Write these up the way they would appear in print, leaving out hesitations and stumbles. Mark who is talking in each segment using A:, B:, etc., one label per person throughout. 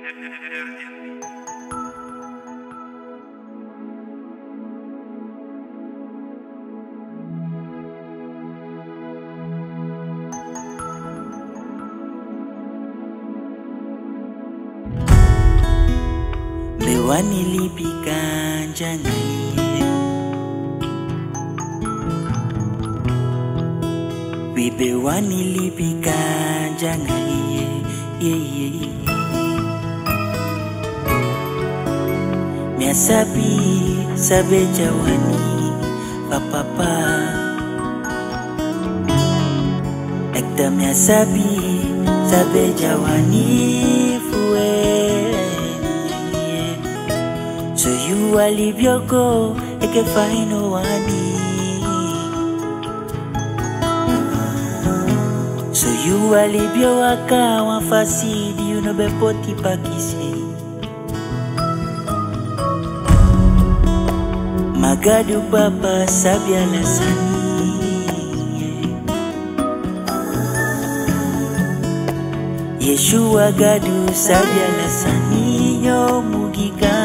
A: Wanilipikan jangan Wibe wanilipikan jangan Miasabi sabe jawani papapa Ekta miasabi sabe jawani fue So you will leave your go, I can find no one. So you will leave your waka, one facade, you know be poti pakise. Magadu papa sabia lasani. Yeshua gadu sabia lasani yo mugika.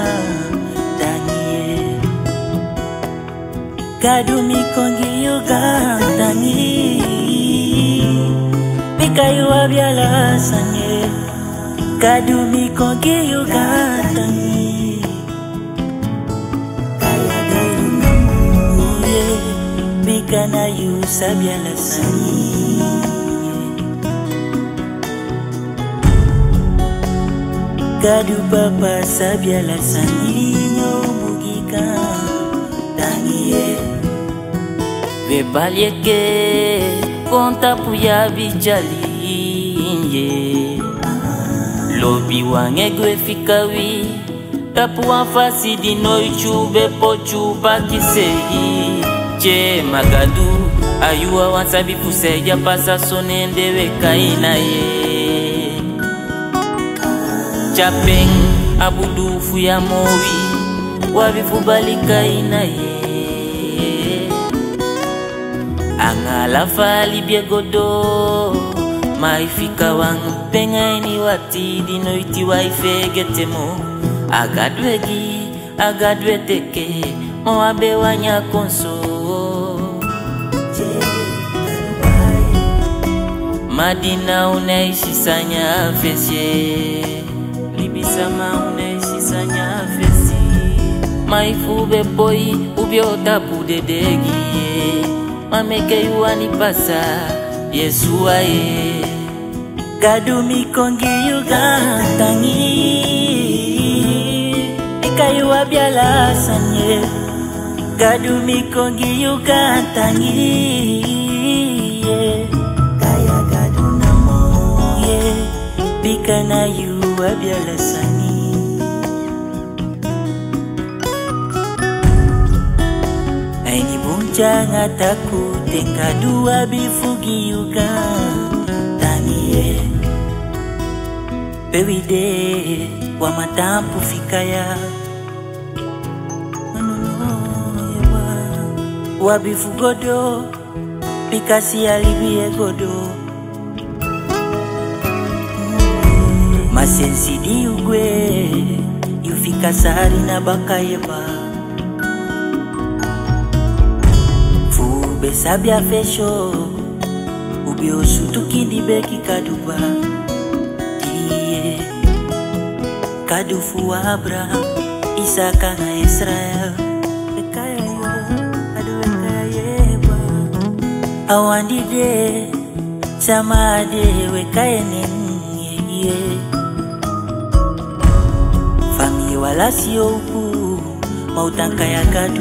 A: Gadu mikongi yoga tangi Mikayu abiala sanye Gadu mikongi yoga tangi Kaya gadu namu Mikana yu sabiala sanye Gadu papa sabiala sanye Yo mugika tangi Vebalieke konta puya bijali Lobi wange gwe fikawi Tapu wafasi dino ichube pochu pakisei Che magadu ayua wansabi fuseja pasa sonende weka inaye Chapeng abudufu ya mowi Wabifubalika inaye Angala fali biegodo Maifika wangu penga ini wati Dino iti waife getemo Agadwe teke Moabe wanya konso Madina unaishi sanya fesye Libisama unaishi sanya fesi Maifube boy ubiota pudedegi Mameke yuani pasa Yesu aye Gadu mikongi yuga tangi Ikayu abiala sanye Gadu mikongi yuga tangi Kaya gadu namo Bikana yu abiala sanye Jangan takut tingkah dua bifugi yuga Tanie Bewide Wamatampu fikaya Wabifugodo Pikasi alibie godo Masensi di ugwe Yufika sari na bakayeba Besabia fesho Ubio sutuki di beki kaduba Iye Kadufu wa Abraham Isaka na Israel Ekaya yo Adu ekaya yeba Awandide Sama ade wekaya nenye Fami wala siyo upu Mautangka ya kadu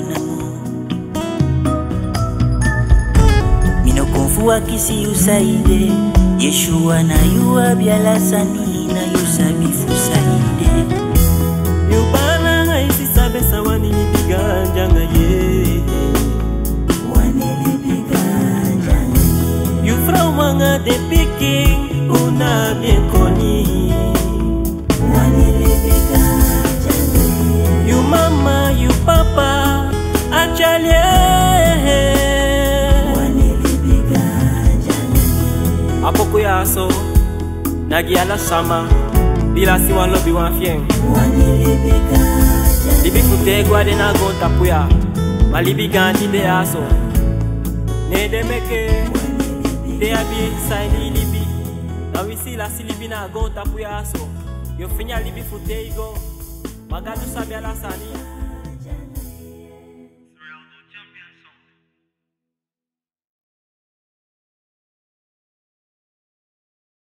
A: Minokonfua kisi usaide Yeshua na yua bialasani na yusabifu saide
B: Yubana haisi sabe sa wanilipiga njanga ye
A: Wanilipiga njanga ye
B: Yufra umanga de piking una bienkoni
A: Wanilipiga njanga ye
B: Yu mama yu papa achalie Apoko yaso Nagiala sama Bila si wan lobi wan fien. Libi fute gwa de na gon tapuya. Ma libi ganti de aso. Ne de meke. De abi saini libi. Na wisi la si libi na gon tapuya aso. Yo finya libi fute igo. Magadu sabi ala sani.